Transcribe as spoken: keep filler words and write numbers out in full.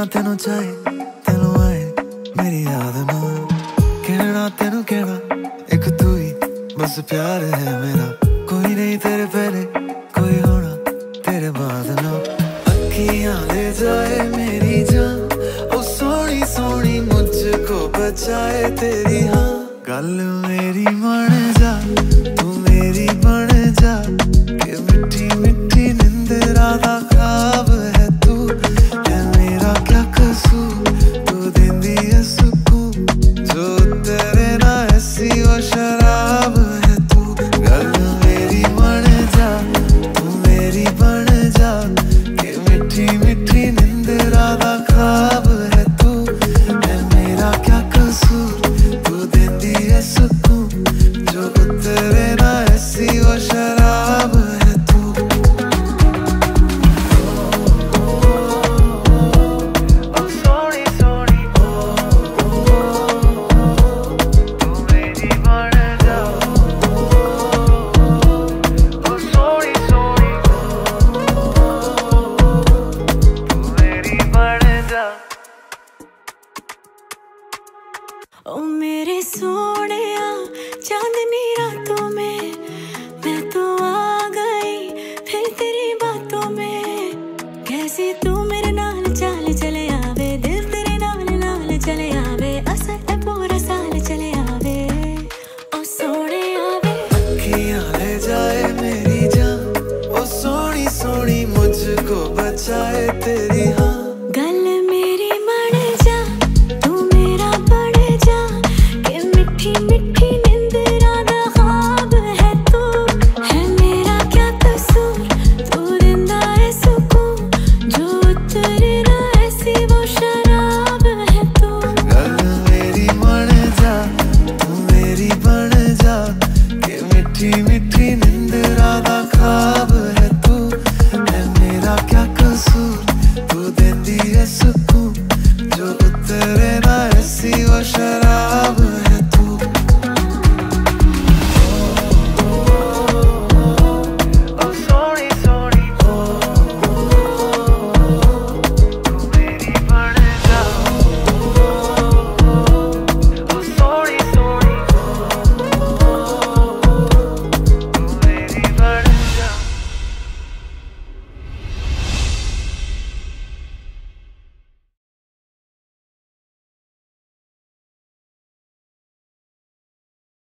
कहना तेनू चाहे तेनू आए मेरी याद ना, कहना तेनू कहना एक तू ही बस प्यार है मेरा, कोई नहीं तेरे पहले कोई होना तेरे बाद ना। अखियां ले जाए मेरी जान ओ सोनी सोनी मुझको बचाए तेरी हाँ गल